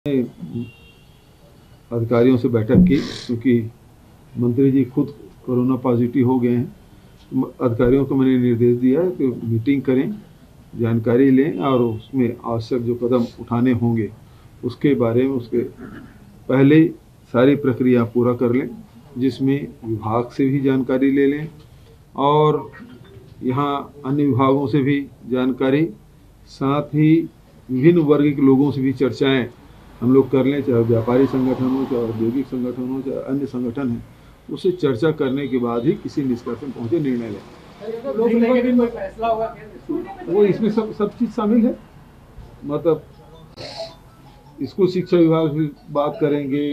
अधिकारियों से बैठक की, क्योंकि मंत्री जी खुद कोरोना पॉजिटिव हो गए हैं। अधिकारियों को मैंने निर्देश दिया है कि मीटिंग करें, जानकारी लें और उसमें आवश्यक जो कदम उठाने होंगे उसके बारे में उसके पहले सारी प्रक्रिया पूरा कर लें, जिसमें विभाग से भी जानकारी ले लें और यहाँ अन्य विभागों से भी जानकारी, साथ ही विभिन्न वर्ग के लोगों से भी चर्चाएं हम लोग कर लें, चाहे व्यापारी संगठन हो, चाहे औद्योगिक संगठन हो, चाहे अन्य संगठन है, उससे चर्चा करने के बाद ही किसी निष्कर्ष में पहुंचे, निर्णय लें। वो इसमें सब चीज़ शामिल है। मतलब स्कूल शिक्षा विभाग से बात करेंगे,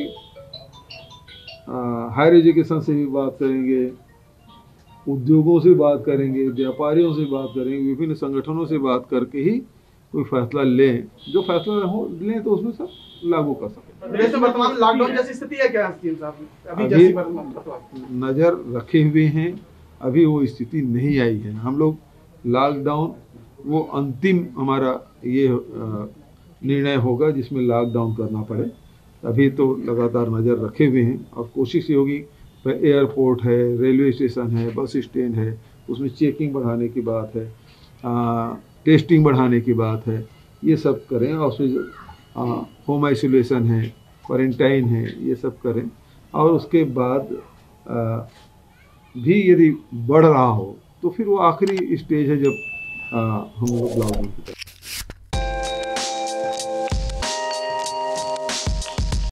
हायर एजुकेशन से भी बात करेंगे, उद्योगों से बात करेंगे, व्यापारियों से बात करेंगे, विभिन्न संगठनों से बात करके ही कोई फैसला लें। जो फैसला हो लें तो उसमें सब लागू कर सकें। वर्तमान लॉकडाउन जैसी स्थिति है क्या अभी नज़र रखे हुए हैं, अभी वो स्थिति नहीं आई है। हम लोग लॉकडाउन वो अंतिम हमारा ये निर्णय होगा जिसमें लॉकडाउन करना पड़े। अभी तो लगातार नज़र रखे हुए हैं और कोशिश ये होगी, एयरपोर्ट है, रेलवे स्टेशन है, बस स्टैंड है, उसमें चेकिंग बढ़ाने की बात है, टेस्टिंग बढ़ाने की बात है, ये सब करें और उसमें होम आइसोलेशन है, क्वारंटाइन है, ये सब करें। और उसके बाद भी यदि बढ़ रहा हो तो फिर वो आखिरी स्टेज है जब हम लोग लॉकडाउन की